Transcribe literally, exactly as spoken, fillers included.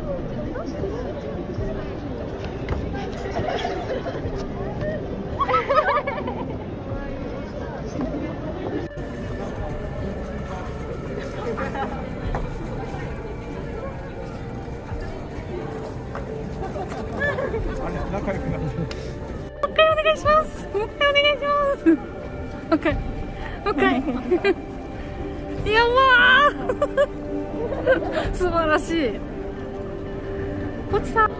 仲良くなる。 もう一回お願いします。もう一回お願いします。もう一回。もう一回。やばー。素晴らしい。ポチさん。